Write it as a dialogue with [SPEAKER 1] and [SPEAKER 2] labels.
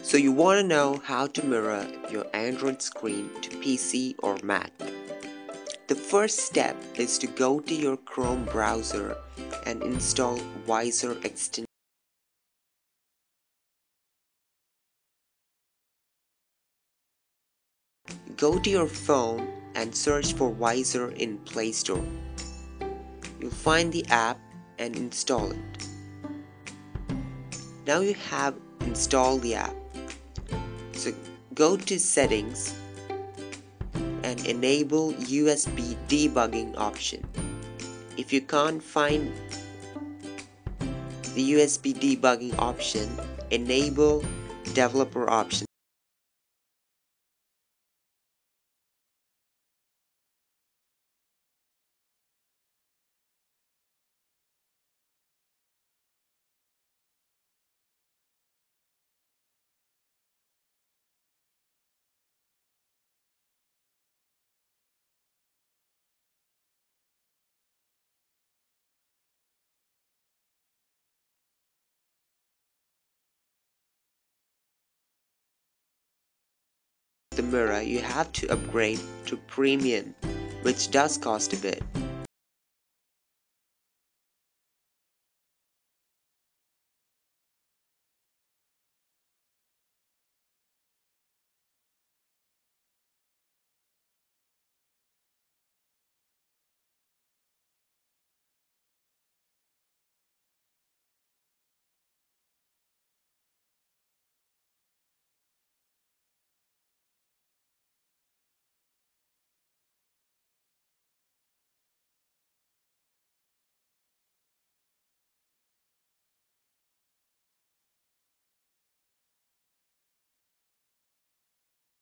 [SPEAKER 1] So you want to know how to mirror your Android screen to PC or Mac. The first step is to go to your Chrome browser and install Visor extension. Go to your phone and search for Visor in Play Store. You'll find the app and install it. Now you have installed the app. So go to Settings and enable USB debugging option. If you can't find the USB debugging option, enable developer option. The mirror you have to upgrade to premium, which does cost a bit.